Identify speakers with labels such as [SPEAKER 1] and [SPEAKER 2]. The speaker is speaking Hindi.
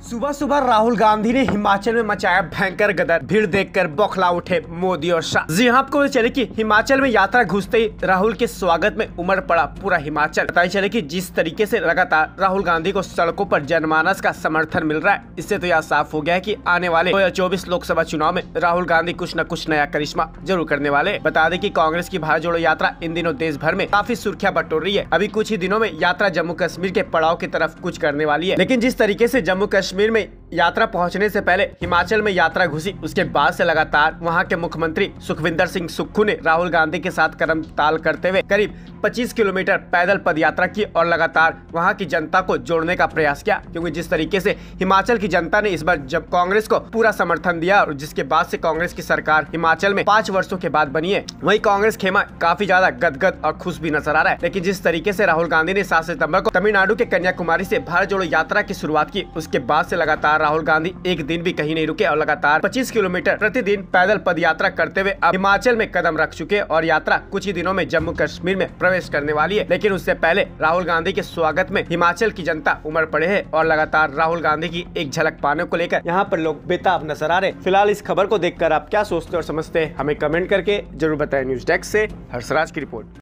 [SPEAKER 1] सुबह सुबह राहुल गांधी ने हिमाचल में मचाया भयंकर गदर। भीड़ देखकर बौखला उठे मोदी और शाह। जी हाँ, आपको पता चले कि हिमाचल में यात्रा घुसते ही राहुल के स्वागत में उमड़ पड़ा पूरा हिमाचल। पता चले कि जिस तरीके से लगातार राहुल गांधी को सड़कों पर जनमानस का समर्थन मिल रहा है, इससे तो यह साफ हो गया है कि आने वाले 2024 लोकसभा चुनाव में राहुल गांधी कुछ न कुछ नया करिश्मा जरूर करने वाले। बता दें कि कांग्रेस की भारत जोड़ो यात्रा इन दिनों देश भर में काफी सुर्खियां बटोर रही है। अभी कुछ ही दिनों में यात्रा जम्मू कश्मीर के पड़ाव की तरफ कुछ करने वाली है, लेकिन जिस तरीके से जम्मू कश्मीर में यात्रा पहुंचने से पहले हिमाचल में यात्रा घुसी, उसके बाद से लगातार वहां के मुख्यमंत्री सुखविंदर सिंह सुक्खू ने राहुल गांधी के साथ कदम ताल करते हुए करीब 25 किलोमीटर पैदल पद यात्रा की और लगातार वहां की जनता को जोड़ने का प्रयास किया। क्योंकि जिस तरीके से हिमाचल की जनता ने इस बार जब कांग्रेस को पूरा समर्थन दिया और जिसके बाद से कांग्रेस की सरकार हिमाचल में 5 वर्षों के बाद बनी है, वही कांग्रेस खेमा काफी ज्यादा गदगद और खुश भी नजर आ रहा है। लेकिन जिस तरीके से राहुल गांधी ने 7 सितम्बर को तमिलनाडु के कन्याकुमारी से भारत जोड़ो यात्रा की शुरुआत की, उसके बाद से लगातार राहुल गांधी एक दिन भी कहीं नहीं रुके और लगातार 25 किलोमीटर प्रतिदिन पैदल पद यात्रा करते हुए अब हिमाचल में कदम रख चुके और यात्रा कुछ ही दिनों में जम्मू कश्मीर में प्रवेश करने वाली है। लेकिन उससे पहले राहुल गांधी के स्वागत में हिमाचल की जनता उमड़ पड़े है और लगातार राहुल गांधी की एक झलक पाने को लेकर यहाँ पर लोग बेताब नजर आ रहे। फिलहाल इस खबर को देखकर आप क्या सोचते और समझते हैं, हमें कमेंट करके जरूर बताएं। न्यूज डेस्क से हर्षराज की रिपोर्ट।